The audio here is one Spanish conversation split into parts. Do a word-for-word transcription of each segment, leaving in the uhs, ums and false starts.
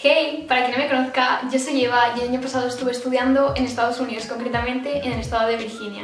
Hey, para quien no me conozca, yo soy Eva y el año pasado estuve estudiando en Estados Unidos, concretamente en el estado de Virginia.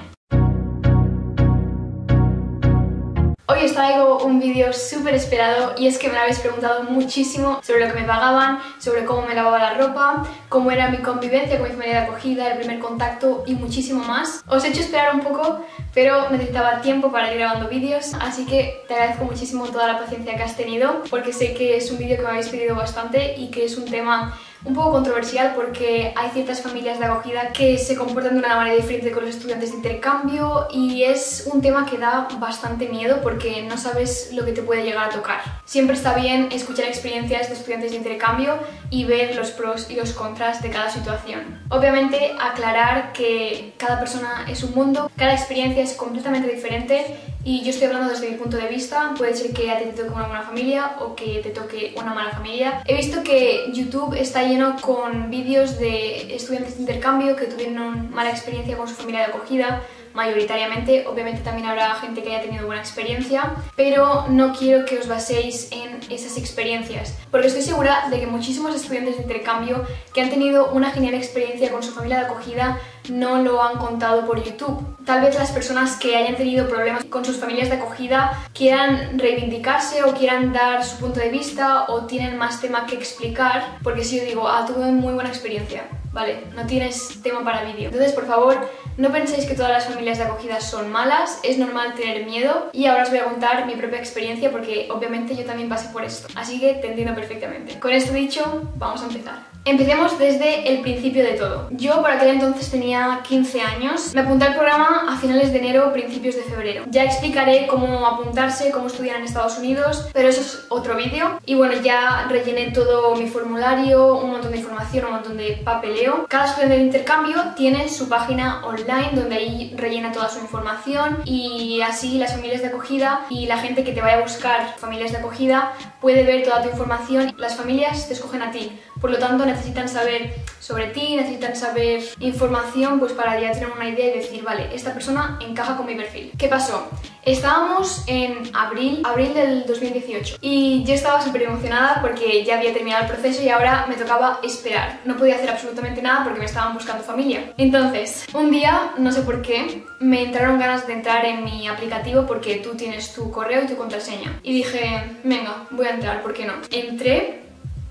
Hoy os traigo un vídeo súper esperado y es que me habéis preguntado muchísimo sobre lo que me pagaban, sobre cómo me lavaba la ropa, cómo era mi convivencia con mi familia de acogida, el primer contacto y muchísimo más. Os he hecho esperar un poco, pero necesitaba tiempo para ir grabando vídeos, así que te agradezco muchísimo toda la paciencia que has tenido, porque sé que es un vídeo que me habéis pedido bastante y que es un tema un poco controversial porque hay ciertas familias de acogida que se comportan de una manera diferente con los estudiantes de intercambio y es un tema que da bastante miedo porque no sabes lo que te puede llegar a tocar. Siempre está bien escuchar experiencias de estudiantes de intercambio y ver los pros y los contras de cada situación. Obviamente aclarar que cada persona es un mundo, cada experiencia es completamente diferente y yo estoy hablando desde mi punto de vista. Puede ser que a ti te toque una buena familia o que te toque una mala familia. He visto que YouTube está lleno con vídeos de estudiantes de intercambio que tuvieron mala experiencia con su familia de acogida, mayoritariamente. Obviamente también habrá gente que haya tenido buena experiencia, pero no quiero que os baséis en esas experiencias, porque estoy segura de que muchísimos estudiantes de intercambio que han tenido una genial experiencia con su familia de acogida no lo han contado por YouTube. Tal vez las personas que hayan tenido problemas con sus familias de acogida quieran reivindicarse o quieran dar su punto de vista o tienen más tema que explicar, porque si yo digo, ah, tuve muy buena experiencia, vale, no tienes tema para vídeo. Entonces, por favor, no penséis que todas las familias de acogida son malas, es normal tener miedo y ahora os voy a contar mi propia experiencia porque obviamente yo también pasé por esto, así que te entiendo perfectamente. Con esto dicho, vamos a empezar. Empecemos desde el principio de todo. Yo por aquel entonces tenía quince años, me apunté al programa a finales de enero o principios de febrero. Ya explicaré cómo apuntarse, cómo estudiar en Estados Unidos, pero eso es otro vídeo. Y bueno, ya rellené todo mi formulario, un montón de información, un montón de papeleo. Cada estudiante de intercambio tiene su página online donde ahí rellena toda su información y así las familias de acogida y la gente que te vaya a buscar familias de acogida puede ver toda tu información. Las familias te escogen a ti, por lo tanto necesitan saber sobre ti, necesitan saber información pues para ya tener una idea y decir, vale, esta persona encaja con mi perfil. ¿Qué pasó? Estábamos en abril, abril del dos mil dieciocho y yo estaba súper emocionada porque ya había terminado el proceso y ahora me tocaba esperar. No podía hacer absolutamente nada porque me estaban buscando familia. Entonces, un día, no sé por qué, me entraron ganas de entrar en mi aplicativo porque tú tienes tu correo y tu contraseña. Y dije, venga, voy a entrar, ¿por qué no? Entré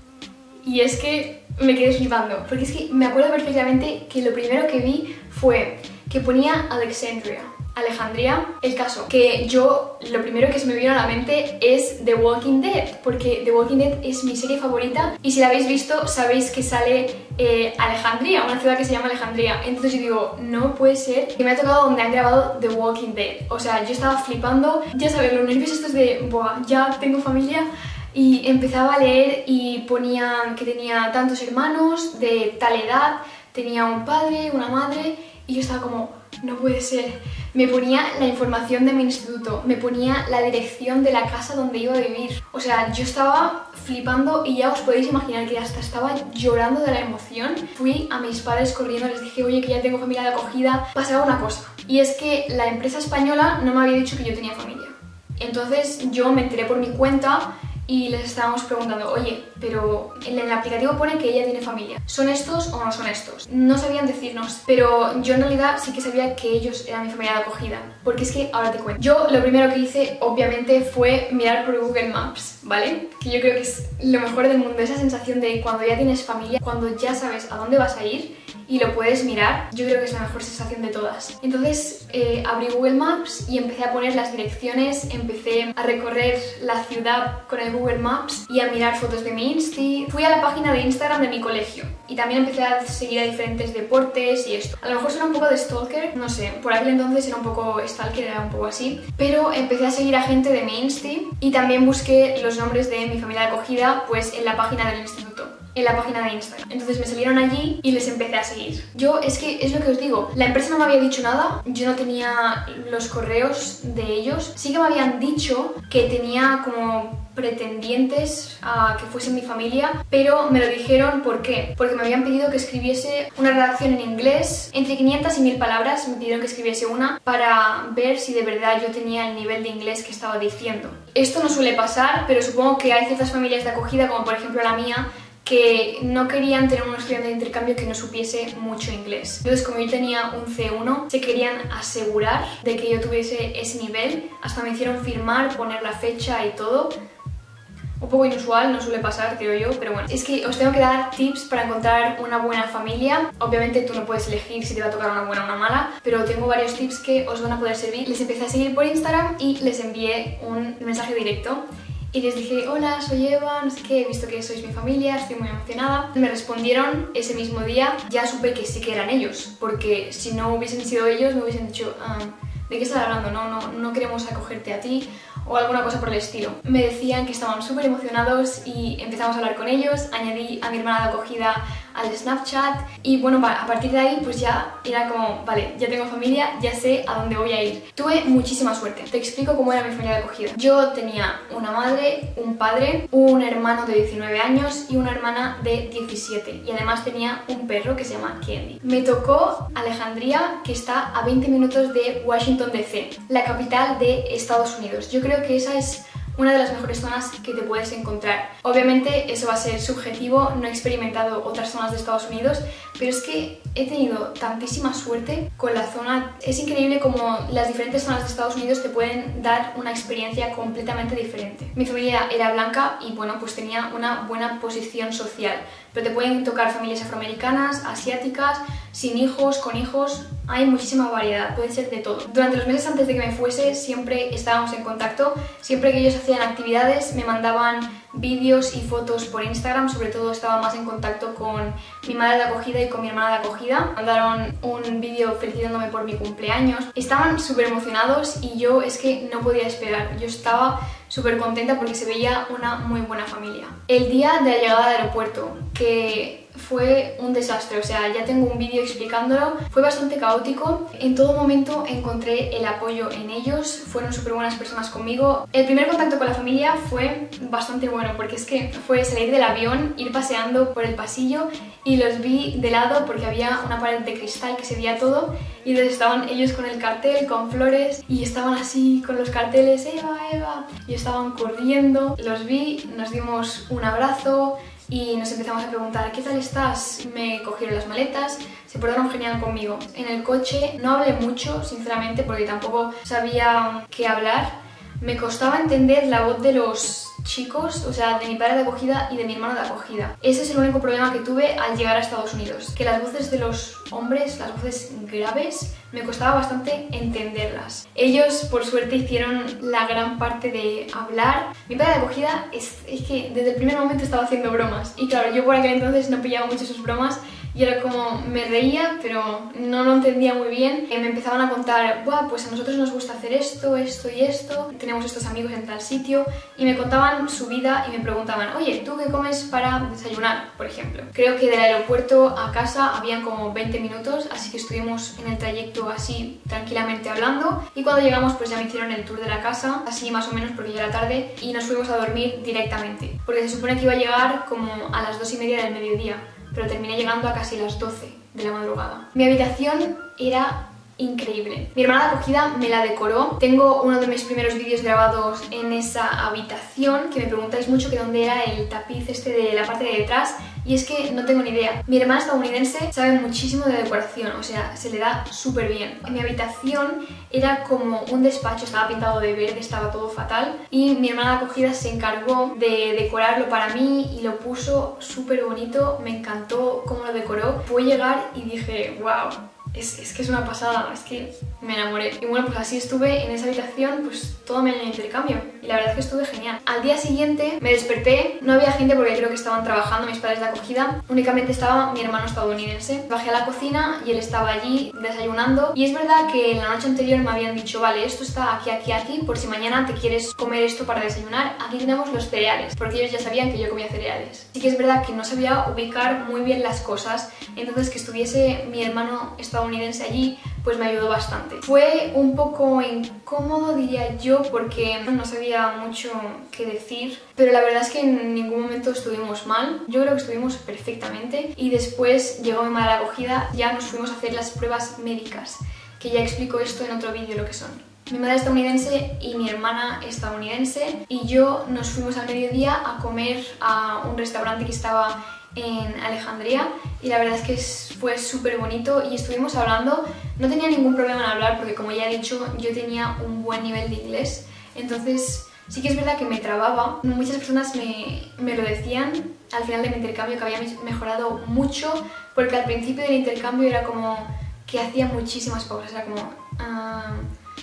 y es que me quedé flipando, porque es que me acuerdo perfectamente que lo primero que vi fue que ponía Alexandria. Alejandría, el caso, que yo lo primero que se me vino a la mente es The Walking Dead, porque The Walking Dead es mi serie favorita y si la habéis visto sabéis que sale eh, Alejandría, una ciudad que se llama Alejandría. Entonces yo digo, no puede ser que me ha tocado donde han grabado The Walking Dead. O sea, yo estaba flipando, ya sabéis, los nervios estos de, buah, ya tengo familia. Y empezaba a leer y ponían que tenía tantos hermanos de tal edad, tenía un padre, una madre y yo estaba como, no puede ser. Me ponía la información de mi instituto, me ponía la dirección de la casa donde iba a vivir. O sea, yo estaba flipando y ya os podéis imaginar que hasta estaba llorando de la emoción. Fui a mis padres corriendo, les dije, oye, que ya tengo familia de acogida. Pasaba una cosa, y es que la empresa española no me había dicho que yo tenía familia. Entonces yo me enteré por mi cuenta y les estábamos preguntando, oye, pero en el aplicativo pone que ella tiene familia. ¿Son estos o no son estos? No sabían decirnos, pero yo en realidad sí que sabía que ellos eran mi familia de acogida. Porque es que ahora te cuento. Yo lo primero que hice, obviamente, fue mirar por Google Maps, ¿vale? Que yo creo que es lo mejor del mundo, esa sensación de cuando ya tienes familia, cuando ya sabes a dónde vas a ir y lo puedes mirar, yo creo que es la mejor sensación de todas. Entonces eh, abrí Google Maps y empecé a poner las direcciones, empecé a recorrer la ciudad con el Google Maps y a mirar fotos de mi Insti. Fui a la página de Instagram de mi colegio y también empecé a seguir a diferentes deportes y esto. A lo mejor suena un poco de stalker, no sé, por aquel entonces era un poco stalker, era un poco así, pero empecé a seguir a gente de mi Insti y también busqué los nombres de mi familia de acogida pues en la página del instituto, en la página de Instagram. Entonces me salieron allí y les empecé a seguir. Yo, es que es lo que os digo, la empresa no me había dicho nada, yo no tenía los correos de ellos. Sí que me habían dicho que tenía como pretendientes a que fuesen mi familia, pero me lo dijeron, ¿por qué? Porque me habían pedido que escribiese una redacción en inglés, entre quinientas y mil palabras me pidieron que escribiese una para ver si de verdad yo tenía el nivel de inglés que estaba diciendo. Esto no suele pasar, pero supongo que hay ciertas familias de acogida, como por ejemplo la mía, que no querían tener un estudiante de intercambio que no supiese mucho inglés. Entonces, como yo tenía un C uno, se querían asegurar de que yo tuviese ese nivel. Hasta me hicieron firmar, poner la fecha y todo. Un poco inusual, no suele pasar, creo yo, pero bueno. Es que os tengo que dar tips para encontrar una buena familia. Obviamente tú no puedes elegir si te va a tocar una buena o una mala, pero tengo varios tips que os van a poder servir. Les empecé a seguir por Instagram y les envié un mensaje directo. Y les dije, hola, soy Eva, no sé qué, he visto que sois mi familia, estoy muy emocionada. Me respondieron ese mismo día, ya supe que sí que eran ellos, porque si no hubiesen sido ellos me hubiesen dicho, ah, ¿de qué estás hablando? No, no, no queremos acogerte a ti, o alguna cosa por el estilo. Me decían que estaban súper emocionados y empezamos a hablar con ellos, añadí a mi hermana de acogida al Snapchat y bueno, a partir de ahí pues ya era como, vale, ya tengo familia, ya sé a dónde voy a ir. Tuve muchísima suerte. Te explico cómo era mi familia de acogida. Yo tenía una madre, un padre, un hermano de diecinueve años y una hermana de diecisiete, y además tenía un perro que se llama Candy. Me tocó Alejandría, que está a veinte minutos de Washington D C, la capital de Estados Unidos. Yo creo que esa es una de las mejores zonas que te puedes encontrar. Obviamente eso va a ser subjetivo, no he experimentado otras zonas de Estados Unidos, pero es que he tenido tantísima suerte con la zona. Es increíble cómo las diferentes zonas de Estados Unidos te pueden dar una experiencia completamente diferente. Mi familia era blanca y bueno, pues tenía una buena posición social, pero te pueden tocar familias afroamericanas, asiáticas, sin hijos, con hijos, hay muchísima variedad, puede ser de todo. Durante los meses antes de que me fuese siempre estábamos en contacto, siempre que ellos hacían actividades me mandaban vídeos y fotos por Instagram. Sobre todo estaba más en contacto con mi madre de acogida y con mi hermana de acogida. Mandaron un vídeo felicitándome por mi cumpleaños. Estaban súper emocionados y yo es que no podía esperar. Yo estaba súper contenta porque se veía una muy buena familia. El día de la llegada al aeropuerto, que fue un desastre, o sea, ya tengo un vídeo explicándolo, fue bastante caótico. En todo momento encontré el apoyo en ellos, fueron súper buenas personas conmigo. El primer contacto con la familia fue bastante bueno, porque es que fue salir del avión, ir paseando por el pasillo y los vi de lado porque había una pared de cristal que se veía todo, y entonces estaban ellos con el cartel, con flores, y estaban así con los carteles, Eva, Eva, y estaban corriendo. Los vi, nos dimos un abrazo y nos empezamos a preguntar, ¿qué tal estás? Me cogieron las maletas, se portaron genial conmigo. En el coche no hablé mucho, sinceramente, porque tampoco sabía qué hablar. Me costaba entender la voz de los chicos, o sea, de mi padre de acogida y de mi hermano de acogida. Ese es el único problema que tuve al llegar a Estados Unidos, que las voces de los hombres, las voces graves, me costaba bastante entenderlas. Ellos, por suerte, hicieron la gran parte de hablar. Mi padre de acogida es, es que desde el primer momento estaba haciendo bromas, y claro, yo por aquel entonces no pillaba mucho sus bromas y era como, me reía, pero no lo entendía muy bien. Me empezaban a contar, buah, pues a nosotros nos gusta hacer esto, esto y esto, tenemos estos amigos en tal sitio, y me contaban su vida y me preguntaban, oye, ¿tú qué comes para desayunar, por ejemplo? Creo que del aeropuerto a casa habían como veinte minutos, así que estuvimos en el trayecto así tranquilamente hablando, y cuando llegamos pues ya me hicieron el tour de la casa, así más o menos porque ya era tarde, y nos fuimos a dormir directamente, porque se supone que iba a llegar como a las dos y media del mediodía, pero terminé llegando a casi las doce de la madrugada. Mi habitación era increíble. Mi hermana de acogida me la decoró. Tengo uno de mis primeros vídeos grabados en esa habitación, que me preguntáis mucho que dónde era el tapiz este de la parte de detrás, y es que no tengo ni idea. Mi hermana estadounidense sabe muchísimo de decoración, o sea, se le da súper bien. Mi habitación era como un despacho, estaba pintado de verde, estaba todo fatal, y mi hermana de acogida se encargó de decorarlo para mí y lo puso súper bonito. Me encantó cómo lo decoró. Fue llegar y dije, wow, Es, es que es una pasada, es que me enamoré. Y bueno, pues así estuve en esa habitación pues todo mi año de intercambio, y la verdad es que estuve genial. Al día siguiente me desperté, no había gente porque creo que estaban trabajando mis padres de acogida, únicamente estaba mi hermano estadounidense. Bajé a la cocina y él estaba allí desayunando, y es verdad que la noche anterior me habían dicho, vale, esto está aquí, aquí, aquí, por si mañana te quieres comer esto para desayunar, aquí tenemos los cereales, porque ellos ya sabían que yo comía cereales. Sí que es verdad que no sabía ubicar muy bien las cosas, entonces que estuviese mi hermano estadounidense allí pues me ayudó bastante. Fue un poco incómodo, diría yo, porque no sabía mucho qué decir, pero la verdad es que en ningún momento estuvimos mal. Yo creo que estuvimos perfectamente, y después llegó mi madre de acogida, ya nos fuimos a hacer las pruebas médicas, que ya explico esto en otro vídeo lo que son. Mi madre estadounidense y mi hermana estadounidense y yo nos fuimos al mediodía a comer a un restaurante que estaba en Alejandría y la verdad es que fue súper bonito y estuvimos hablando. No tenía ningún problema en hablar porque, como ya he dicho, yo tenía un buen nivel de inglés, entonces sí que es verdad que me trababa. Muchas personas me, me lo decían al final de mi intercambio, que había mejorado mucho, porque al principio del intercambio era como que hacía muchísimas pausas, era como... Uh,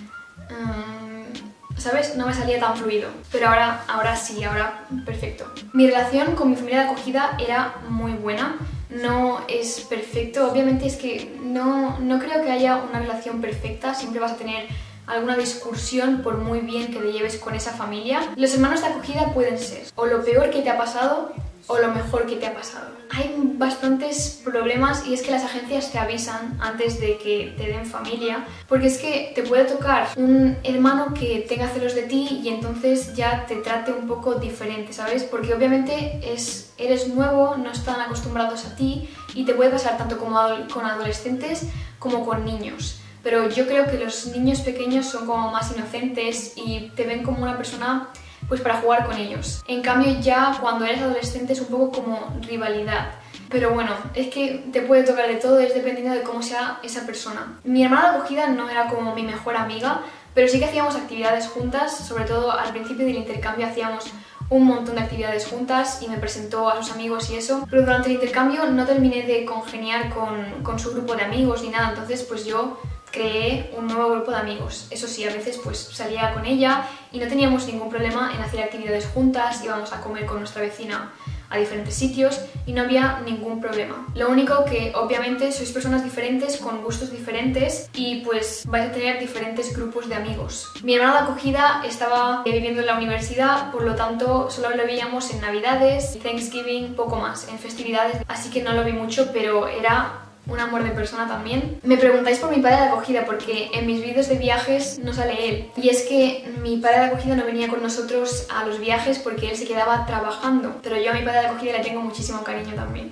uh, ¿sabes? No me salía tan fluido, pero ahora, ahora sí, ahora perfecto. Mi relación con mi familia de acogida era muy buena, no es perfecto, obviamente es que no, no creo que haya una relación perfecta, siempre vas a tener alguna discusión por muy bien que te lleves con esa familia. Los hermanos de acogida pueden ser o lo peor que te ha pasado o lo mejor que te ha pasado. Hay bastantes problemas y es que las agencias te avisan antes de que te den familia, porque es que te puede tocar un hermano que tenga celos de ti y entonces ya te trate un poco diferente, ¿sabes? Porque obviamente es, eres nuevo, no están acostumbrados a ti y te puede pasar tanto como con adolescentes como con niños. Pero yo creo que los niños pequeños son como más inocentes y te ven como una persona pues para jugar con ellos. En cambio ya cuando eres adolescente es un poco como rivalidad. Pero bueno, es que te puede tocar de todo, es dependiendo de cómo sea esa persona. Mi hermana de acogida no era como mi mejor amiga, pero sí que hacíamos actividades juntas, sobre todo al principio del intercambio hacíamos un montón de actividades juntas y me presentó a sus amigos y eso, pero durante el intercambio no terminé de congeniar con, con su grupo de amigos ni nada, entonces pues yo creé un nuevo grupo de amigos. Eso sí, a veces pues salía con ella y no teníamos ningún problema en hacer actividades juntas, íbamos a comer con nuestra vecina a diferentes sitios y no había ningún problema. Lo único que obviamente sois personas diferentes con gustos diferentes y pues vais a tener diferentes grupos de amigos. Mi hermana de acogida estaba viviendo en la universidad, por lo tanto solo lo veíamos en Navidades, Thanksgiving, poco más, en festividades, así que no lo vi mucho, pero era un amor de persona también. Me preguntáis por mi padre de acogida porque en mis vídeos de viajes no sale él. Y es que mi padre de acogida no venía con nosotros a los viajes porque él se quedaba trabajando. Pero yo a mi padre de acogida le tengo muchísimo cariño también.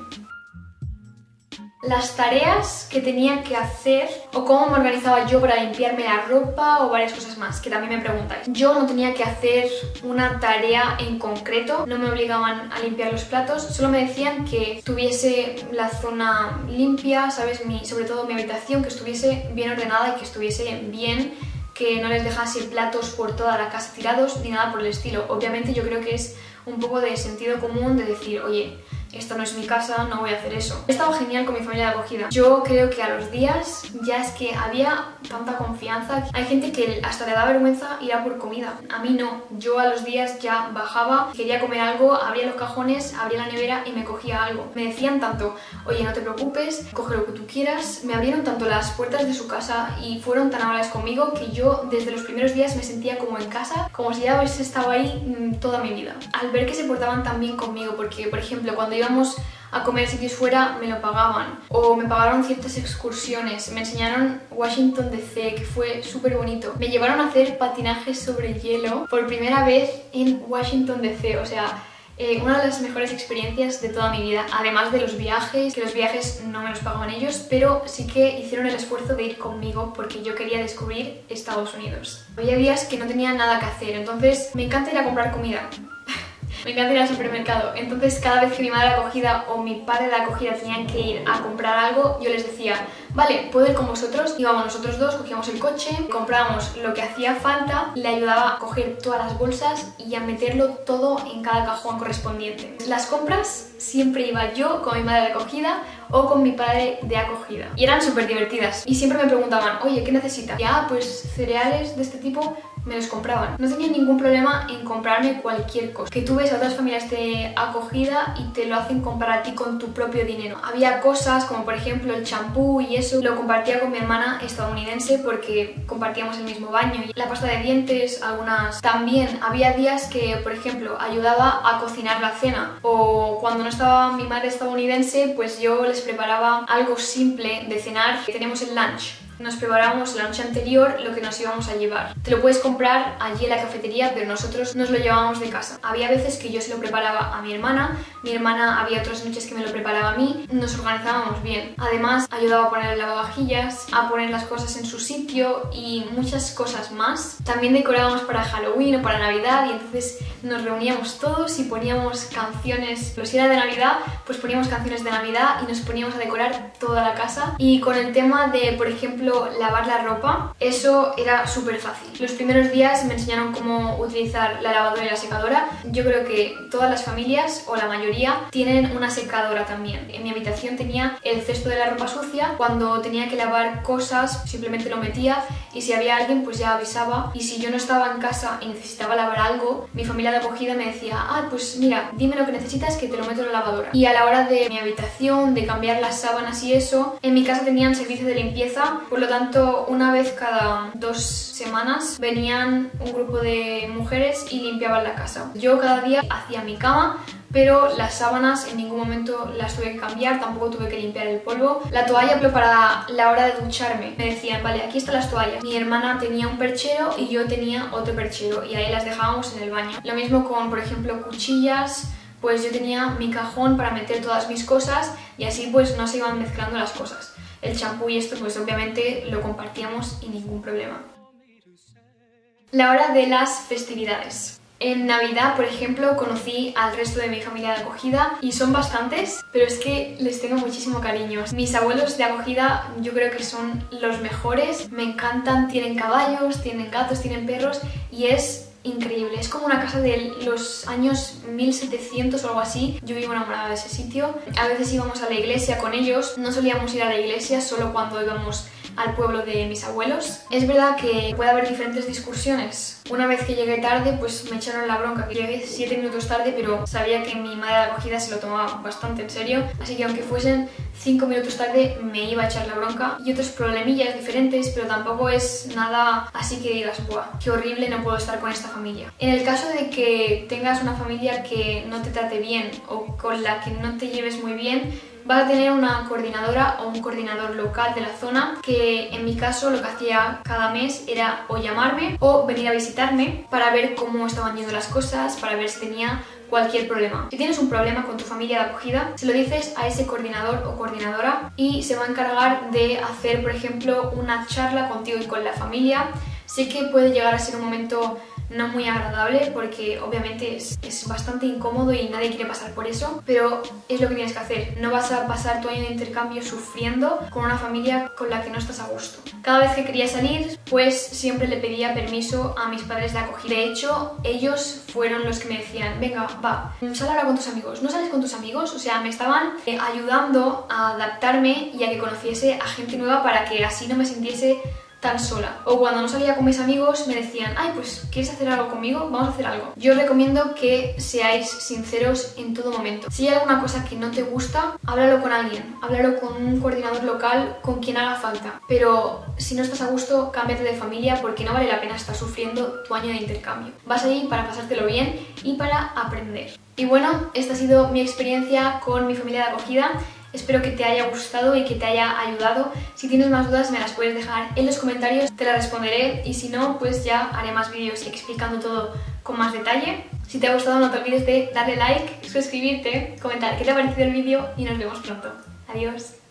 Las tareas que tenía que hacer o cómo me organizaba yo para limpiarme la ropa o varias cosas más, que también me preguntáis. Yo no tenía que hacer una tarea en concreto, no me obligaban a limpiar los platos, solo me decían que tuviese la zona limpia, ¿sabes? Mi, sobre todo mi habitación, que estuviese bien ordenada y que estuviese bien, que no les dejase platos por toda la casa tirados ni nada por el estilo. Obviamente yo creo que es un poco de sentido común de decir, oye, esto no es mi casa, no voy a hacer eso. He estado genial con mi familia de acogida. Yo creo que a los días ya es que había tanta confianza. Hay gente que hasta le da vergüenza ir a por comida. A mí no. Yo a los días ya bajaba, quería comer algo, abría los cajones, abría la nevera y me cogía algo. Me decían tanto, oye, no te preocupes, coge lo que tú quieras. Me abrieron tanto las puertas de su casa y fueron tan amables conmigo que yo desde los primeros días me sentía como en casa, como si ya hubiese estado ahí toda mi vida. Al ver que se portaban tan bien conmigo, porque por ejemplo cuando íbamos a comer sitios fuera me lo pagaban o me pagaron ciertas excursiones, me enseñaron Washington D C, que fue súper bonito, me llevaron a hacer patinaje sobre hielo por primera vez en Washington D C, o sea, eh, una de las mejores experiencias de toda mi vida, además de los viajes, que los viajes no me los pagaban ellos, pero sí que hicieron el esfuerzo de ir conmigo porque yo quería descubrir Estados Unidos. Había días que no tenía nada que hacer, entonces me encanta ir a comprar comida. Me encanta ir al supermercado, entonces cada vez que mi madre de acogida o mi padre de acogida tenían que ir a comprar algo, yo les decía, vale, ¿puedo ir con vosotros? Íbamos nosotros dos, cogíamos el coche, comprábamos lo que hacía falta, le ayudaba a coger todas las bolsas y a meterlo todo en cada cajón correspondiente. Las compras siempre iba yo con mi madre de acogida o con mi padre de acogida. Y eran súper divertidas. Y siempre me preguntaban, oye, ¿qué necesitas? Ya, pues cereales de este tipo me los compraban. No tenía ningún problema en comprarme cualquier cosa. Que tú ves a otras familias de acogida y te lo hacen comprar a ti con tu propio dinero. Había cosas como por ejemplo el champú y eso lo compartía con mi hermana estadounidense porque compartíamos el mismo baño. Y la pasta de dientes, algunas. También había días que, por ejemplo, ayudaba a cocinar la cena. O cuando no estaba mi madre estadounidense, pues yo les preparaba algo simple de cenar. Tenemos el lunch. Nos preparábamos la noche anterior lo que nos íbamos a llevar. Te lo puedes comprar allí en la cafetería, pero nosotros nos lo llevábamos de casa. Había veces que yo se lo preparaba a mi hermana, mi hermana había otras noches que me lo preparaba tocaba a mí, nos organizábamos bien. Además, ayudaba a poner el lavavajillas, a poner las cosas en su sitio y muchas cosas más. También decorábamos para Halloween o para Navidad y entonces nos reuníamos todos y poníamos canciones. Si era de Navidad, pues poníamos canciones de Navidad y nos poníamos a decorar toda la casa. Y con el tema de, por ejemplo, lavar la ropa, eso era súper fácil. Los primeros días me enseñaron cómo utilizar la lavadora y la secadora. Yo creo que todas las familias, o la mayoría, tienen una secadora también. En mi habitación tenía el cesto de la ropa sucia. Cuando tenía que lavar cosas, simplemente lo metía y si había alguien, pues ya avisaba. Y si yo no estaba en casa y necesitaba lavar algo, mi familia de acogida me decía, ah, pues mira, dime lo que necesitas que te lo meto en la lavadora. Y a la hora de mi habitación, de cambiar las sábanas y eso, en mi casa tenían servicio de limpieza, por lo tanto, una vez cada dos semanas venían un grupo de mujeres y limpiaban la casa. Yo cada día hacía mi cama, pero las sábanas en ningún momento las tuve que cambiar, tampoco tuve que limpiar el polvo. La toalla, pero para la hora de ducharme me decían, vale, aquí están las toallas. Mi hermana tenía un perchero y yo tenía otro perchero y ahí las dejábamos en el baño. Lo mismo con, por ejemplo, cuchillas, pues yo tenía mi cajón para meter todas mis cosas y así pues no se iban mezclando las cosas. El champú y esto pues obviamente lo compartíamos y ningún problema. La hora de las festividades. En Navidad, por ejemplo, conocí al resto de mi familia de acogida y son bastantes, pero es que les tengo muchísimo cariño. Mis abuelos de acogida yo creo que son los mejores, me encantan, tienen caballos, tienen gatos, tienen perros y es increíble. Es como una casa de los años mil setecientos o algo así. Yo vivo enamorada de ese sitio. A veces íbamos a la iglesia con ellos, no solíamos ir a la iglesia solo cuando íbamos al pueblo de mis abuelos. Es verdad que puede haber diferentes discusiones. Una vez que llegué tarde, pues me echaron la bronca, que llegué siete minutos tarde, pero sabía que mi madre de acogida se lo tomaba bastante en serio, así que aunque fuesen cinco minutos tarde me iba a echar la bronca. Y otros problemillas diferentes, pero tampoco es nada así que digas, buah, qué horrible, no puedo estar con esta familia. En el caso de que tengas una familia que no te trate bien o con la que no te lleves muy bien, vas a tener una coordinadora o un coordinador local de la zona que en mi caso lo que hacía cada mes era o llamarme o venir a visitarme para ver cómo estaban yendo las cosas, para ver si tenía cualquier problema. Si tienes un problema con tu familia de acogida, se lo dices a ese coordinador o coordinadora y se va a encargar de hacer, por ejemplo, una charla contigo y con la familia. Sé que puede llegar a ser un momento no muy agradable porque obviamente es, es bastante incómodo y nadie quiere pasar por eso, pero es lo que tienes que hacer. No vas a pasar tu año de intercambio sufriendo con una familia con la que no estás a gusto. Cada vez que quería salir, pues siempre le pedía permiso a mis padres de acogida. De hecho, ellos fueron los que me decían, venga, va, sal ahora con tus amigos. ¿No sales con tus amigos? O sea, me estaban eh, ayudando a adaptarme y a que conociese a gente nueva para que así no me sintiese tan sola. O cuando no salía con mis amigos me decían, ay, pues ¿quieres hacer algo conmigo? Vamos a hacer algo. Yo os recomiendo que seáis sinceros en todo momento. Si hay alguna cosa que no te gusta, háblalo con alguien, háblalo con un coordinador local, con quien haga falta. Pero si no estás a gusto, cámbiate de familia porque no vale la pena estar sufriendo tu año de intercambio. Vas ahí para pasártelo bien y para aprender. Y bueno, esta ha sido mi experiencia con mi familia de acogida. Espero que te haya gustado y que te haya ayudado. Si tienes más dudas me las puedes dejar en los comentarios, te las responderé y si no, pues ya haré más vídeos explicando todo con más detalle. Si te ha gustado no te olvides de darle like, suscribirte, comentar qué te ha parecido el vídeo y nos vemos pronto. Adiós.